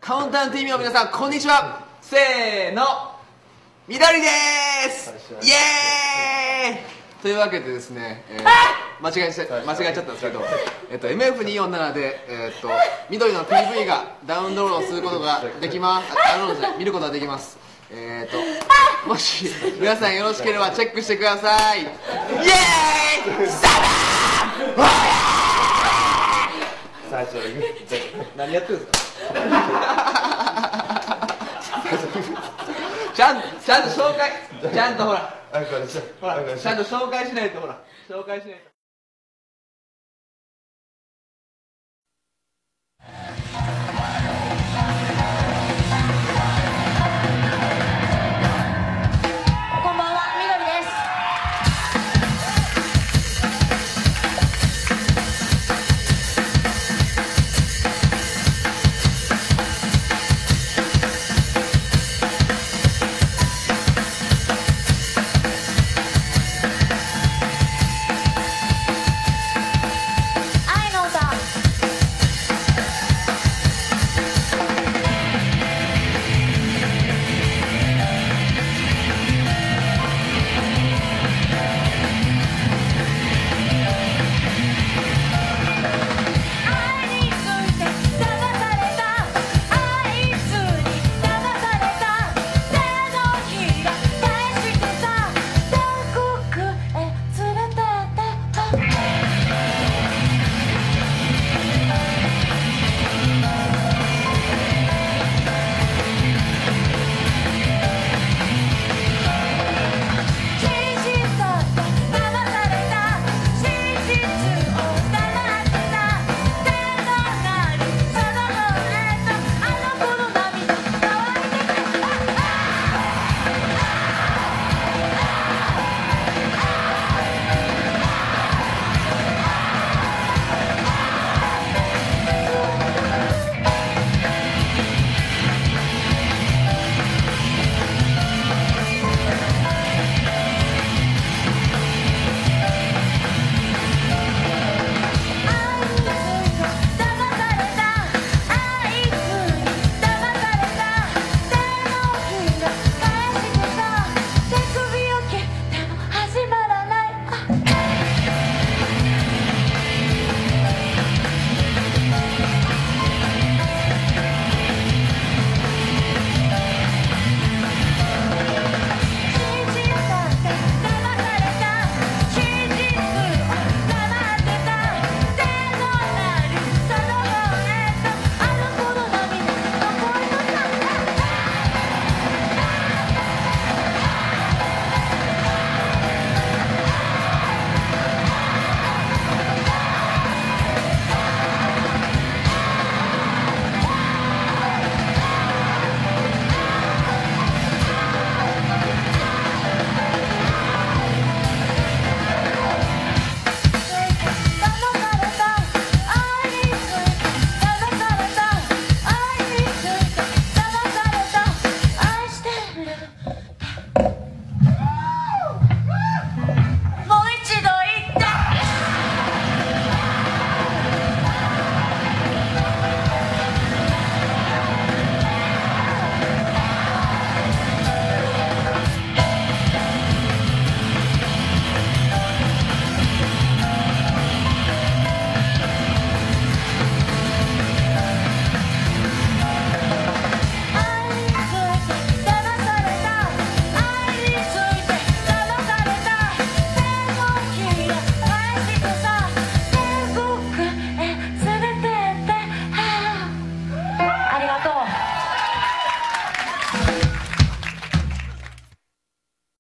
カウンタウン TV の皆さん、こんにちは。せーの、緑でーす。イエーイというわけでですね、間違えちゃったんですけど、MF247 で、緑の PV がダウンロードすることができます。ダウンロードじゃない、見ることができます。もし皆さんよろしければチェックしてください。イエーイサバー最初何やってるんですかちゃんと紹介、ちゃんとほら、ちゃんと紹介しないと、ほら、紹介しないと。